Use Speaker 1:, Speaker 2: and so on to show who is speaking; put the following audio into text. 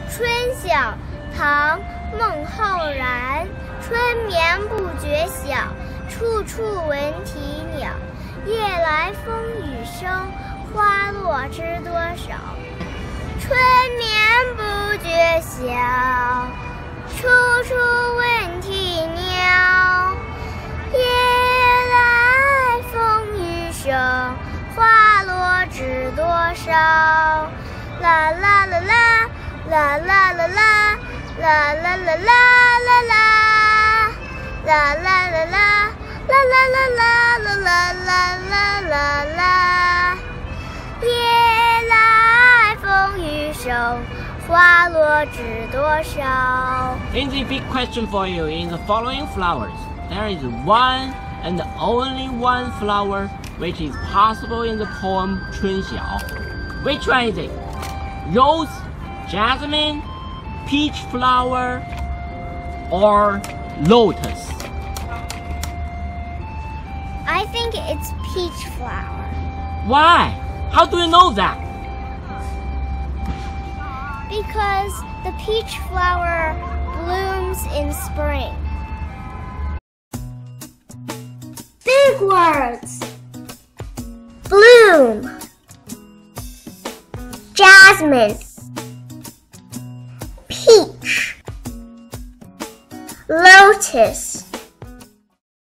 Speaker 1: 春晓，唐·孟浩然。春眠不觉晓，处处闻啼鸟。夜来风雨声，花落知多少。春眠不觉晓，处处闻啼鸟。夜来风雨声，花落知多少。啦啦啦啦，啦啦啦啦，啦啦啦啦啦啦，啦啦啦啦，啦啦啦啦啦啦啦啦啦。夜来风雨声，花落知多少。
Speaker 2: Lindsay, big question for you. In the following flowers, there is one and only one flower which is possible in the poem 春晓. Which one is it? Rose, jasmine, peach flower, or lotus?
Speaker 1: I think it's peach flower.
Speaker 2: Why? How do you know that?
Speaker 1: Because the peach flower blooms in spring. Big words. Bloom, jasmine, peach, lotus.